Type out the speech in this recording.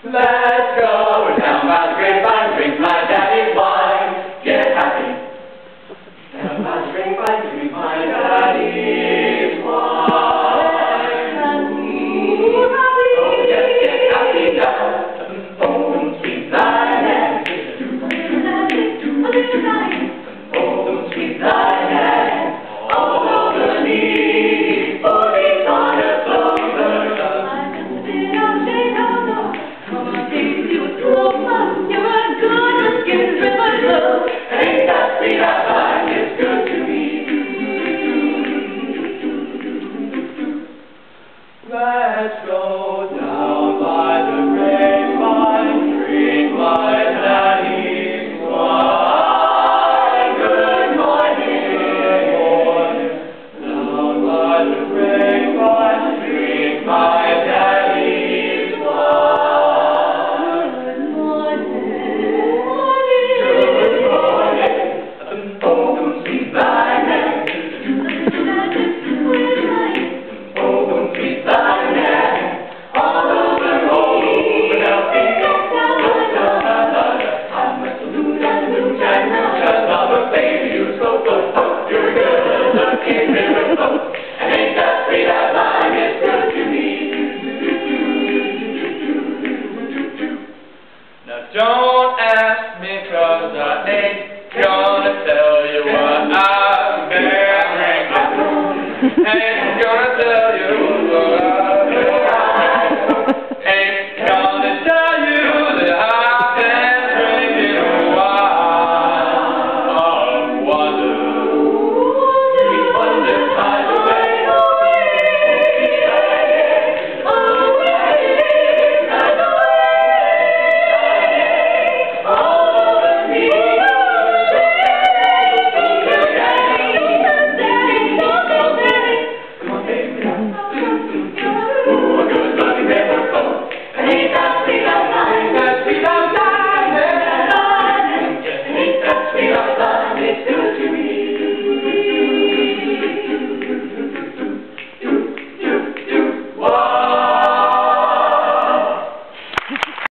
Let's go down by the grapevine, drink my daddy's wine, get happy. Down by the grapevine, drink my daddy's wine. Oh yes, get happy now. Oh, sweet Lioness. Oh, sweet Lioness. All over me, for these honest lovers. Ain't that sweet, I find it's good to me. Let's go down by the